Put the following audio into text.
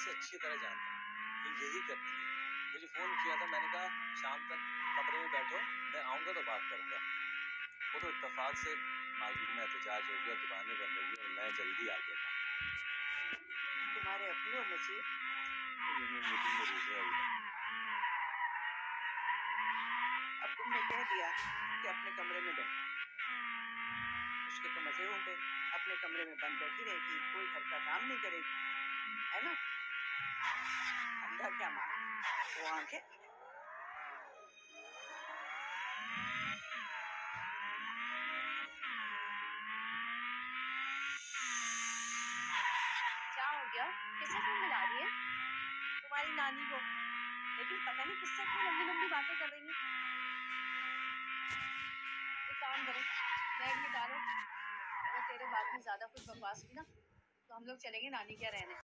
से अच्छी तरह जानता हूँ, ये यही करती है। मुझे फोन किया था, मैंने कहा शाम तक कमरे में बैठो, मैं आऊंगा तो बात करूंगा। वो तो इत्तेफाक से मार्केट में एहतजाज हो गया, दुकानें बंद हो गई और मैं जल्दी आ गया था। तुम्हारे अपने और नसीब यूनियन मीटिंग में रूबे आई है। अब तुमने कह दिया कि अपने कमरे में बैठो, उसके तो मजे हो गए। अपने कमरे में बंद बैठी रहेगी, कोई घर का काम नहीं करेगी, है ना? अंधा क्या माना वो आंखें। क्या हो गया? किससे फोन मिला रही है? तुम्हारी नानी को। लेकिन पता नहीं किससे इतनी लंबी लंबी बातें कर रही है। एक काम करो, बैग निकालो, अगर तेरे बात में ज्यादा कुछ बकवास हुई ना तो हम लोग चलेंगे नानी के यहाँ रहने।